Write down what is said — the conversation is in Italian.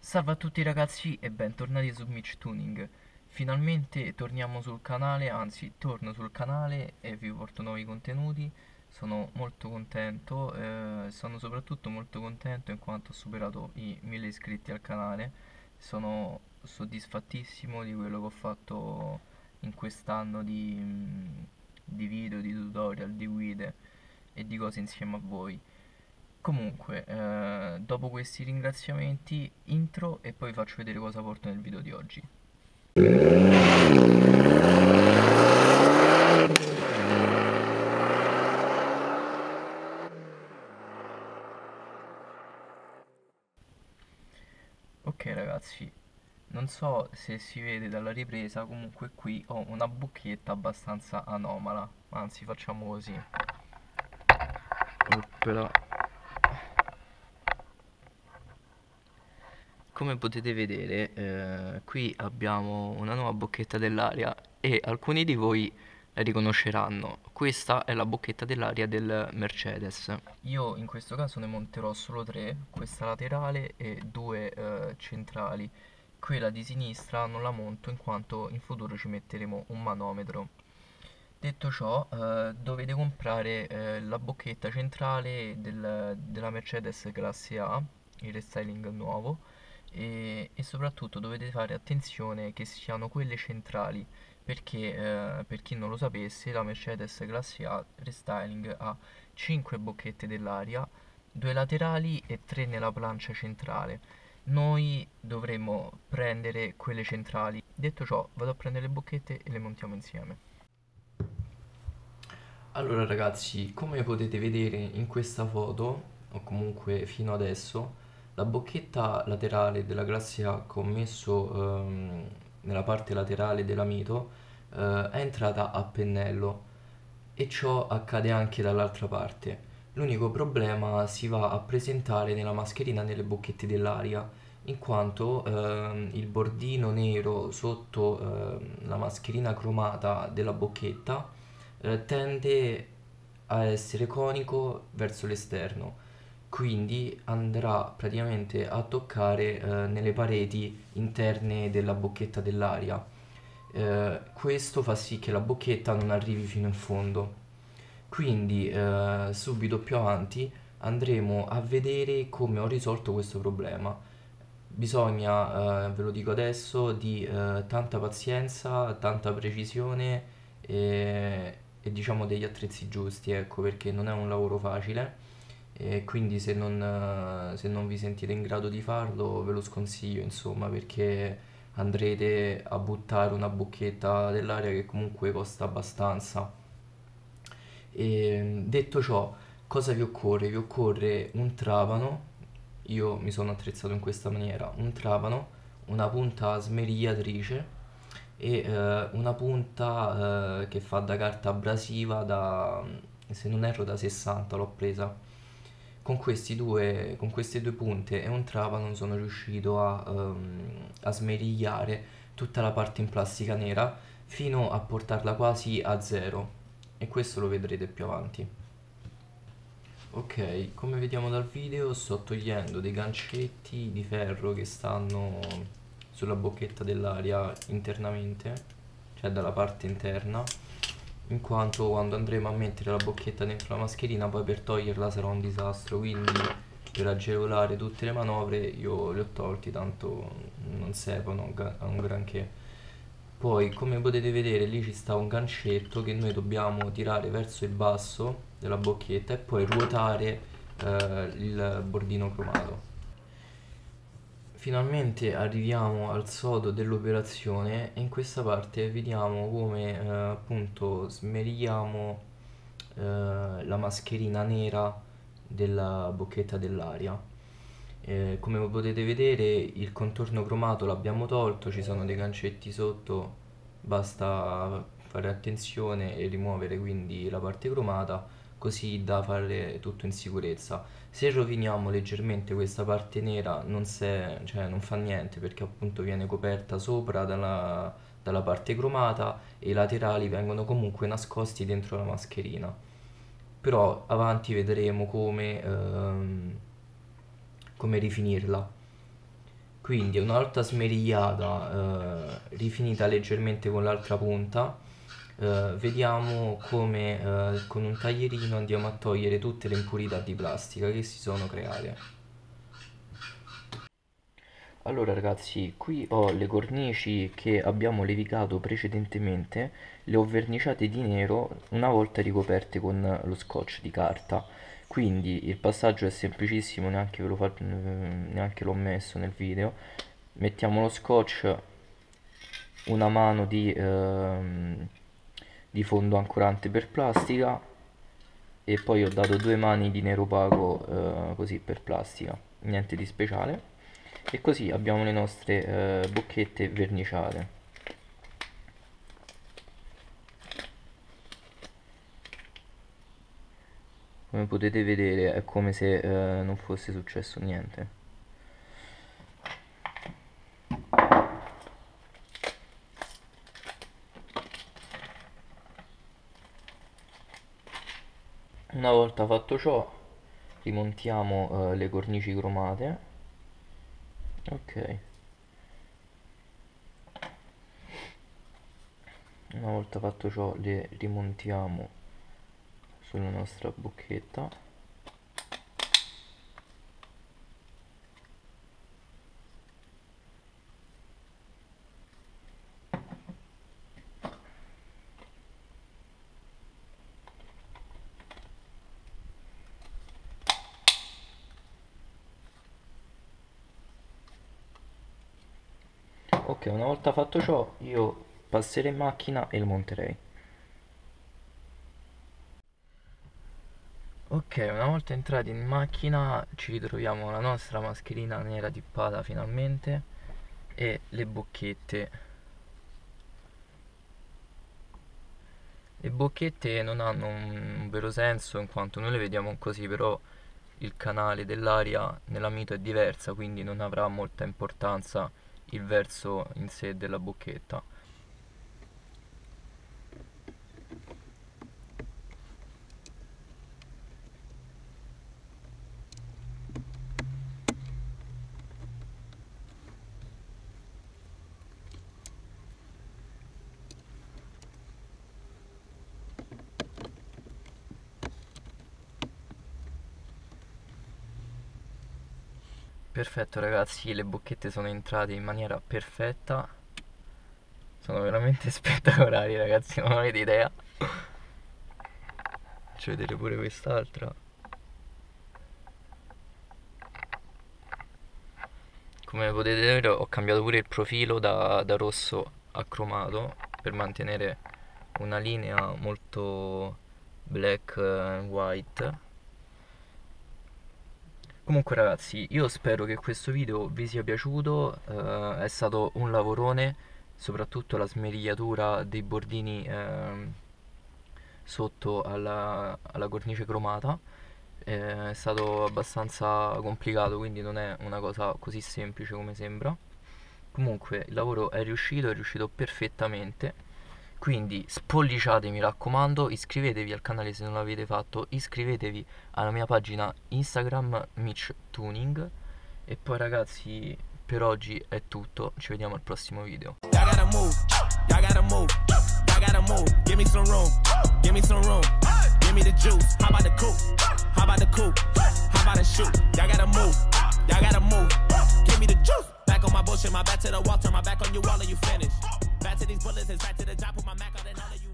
Salve a tutti ragazzi e bentornati su Mitch Tuning. Finalmente torniamo sul canale, anzi torno sul canale e vi porto nuovi contenuti. Sono molto contento, sono soprattutto molto contento in quanto ho superato i 1000 iscritti al canale. Sono soddisfattissimo di quello che ho fatto in quest'anno di video, di tutorial, di guide e di cose insieme a voi. Comunque, dopo questi ringraziamenti, intro e poi faccio vedere cosa porto nel video di oggi. Ok ragazzi, non so se si vede dalla ripresa, comunque qui ho una bocchetta abbastanza anomala, anzi facciamo così. Oppela. Come potete vedere, qui abbiamo una nuova bocchetta dell'aria e alcuni di voi la riconosceranno. Questa è la bocchetta dell'aria del Mercedes. Io in questo caso ne monterò solo tre, questa laterale e due centrali. Quella di sinistra non la monto in quanto in futuro ci metteremo un manometro. Detto ciò, dovete comprare la bocchetta centrale della Mercedes classe A, il restyling nuovo, e soprattutto dovete fare attenzione che siano quelle centrali, perché per chi non lo sapesse, la Mercedes classe A restyling ha 5 bocchette dell'aria, 2 laterali e 3 nella plancia centrale. Noi dovremmo prendere quelle centrali. Detto ciò, vado a prendere le bocchette e le montiamo insieme. Allora ragazzi, come potete vedere in questa foto, o comunque fino adesso, la bocchetta laterale della classe A che ho messo nella parte laterale della Mito è entrata a pennello e ciò accade anche dall'altra parte. L'unico problema si va a presentare nella mascherina nelle bocchette dell'aria, in quanto il bordino nero sotto la mascherina cromata della bocchetta tende a essere conico verso l'esterno, quindi andrà praticamente a toccare nelle pareti interne della bocchetta dell'aria. Questo fa sì che la bocchetta non arrivi fino in fondo. Quindi subito più avanti andremo a vedere come ho risolto questo problema. Bisogna, ve lo dico adesso, di tanta pazienza, tanta precisione e diciamo degli attrezzi giusti, ecco, perché non è un lavoro facile e quindi se non vi sentite in grado di farlo ve lo sconsiglio, insomma, perché andrete a buttare una bocchetta dell'aria che comunque costa abbastanza. E, detto ciò, cosa vi occorre? Vi occorre un trapano, io mi sono attrezzato in questa maniera, un trapano, una punta smerigliatrice e una punta che fa da carta abrasiva da, se non erro, da 60 l'ho presa. Con queste due punte e un trapano sono riuscito a smerigliare tutta la parte in plastica nera fino a portarla quasi a zero e questo lo vedrete più avanti. Ok, come vediamo dal video sto togliendo dei gancetti di ferro che stanno sulla bocchetta dell'aria internamente, cioè dalla parte interna, in quanto quando andremo a mettere la bocchetta dentro la mascherina poi per toglierla sarà un disastro, quindi per agevolare tutte le manovre io li ho tolti, tanto non servono a un granché. Poi come potete vedere lì ci sta un gancetto che noi dobbiamo tirare verso il basso della bocchetta e poi ruotare il bordino cromato. Finalmente arriviamo al sodo dell'operazione e in questa parte vediamo come appunto smerigliamo la mascherina nera della bocchetta dell'aria. Come potete vedere il contorno cromato l'abbiamo tolto, ci sono dei gancetti sotto, basta fare attenzione e rimuovere quindi la parte cromata così da fare tutto in sicurezza. Se roviniamo leggermente questa parte nera cioè non fa niente perché appunto viene coperta sopra dalla parte cromata e i laterali vengono comunque nascosti dentro la mascherina. Però avanti vedremo come rifinirla. Quindi una volta smerigliata, rifinita leggermente con l'altra punta, vediamo come con un taglierino andiamo a togliere tutte le impurità di plastica che si sono create. Allora ragazzi, qui ho le cornici che abbiamo levigato precedentemente, le ho verniciate di nero una volta ricoperte con lo scotch di carta. Quindi il passaggio è semplicissimo, neanche l'ho messo nel video. Mettiamo lo scotch, una mano di fondo ancorante per plastica e poi ho dato 2 mani di nero opaco così per plastica, niente di speciale. E così abbiamo le nostre bocchette verniciate. Come potete vedere è come se non fosse successo niente. Una volta fatto ciò rimontiamo le cornici cromate. Ok, una volta fatto ciò le rimontiamo sulla nostra bocchetta. Ok, una volta fatto ciò io passerei in macchina e lo monterei. Ok, una volta entrati in macchina ci ritroviamo la nostra mascherina nera tippata finalmente e le bocchette. Le bocchette non hanno un vero senso in quanto noi le vediamo così, però il canale dell'aria nella mito è diversa, quindi non avrà molta importanza il verso in sé della bocchetta. Perfetto ragazzi, le bocchette sono entrate in maniera perfetta. Sono veramente spettacolari ragazzi, non avete idea. Faccio vedere pure quest'altra. Come potete vedere ho cambiato pure il profilo da rosso a cromato per mantenere una linea molto black and white. Comunque ragazzi, io spero che questo video vi sia piaciuto, è stato un lavorone, soprattutto la smerigliatura dei bordini sotto alla cornice cromata, è stato abbastanza complicato, quindi non è una cosa così semplice come sembra. Comunque il lavoro è riuscito perfettamente. Quindi spolliciate, mi raccomando, iscrivetevi al canale se non l'avete fatto, iscrivetevi alla mia pagina Instagram Mitch Tuning. E poi ragazzi, per oggi è tutto, ci vediamo al prossimo video. Bullshit, my back to the wall, turn my back on you all and you finish. Back to these bullets, it's back to the job, put my Mac on and all of you.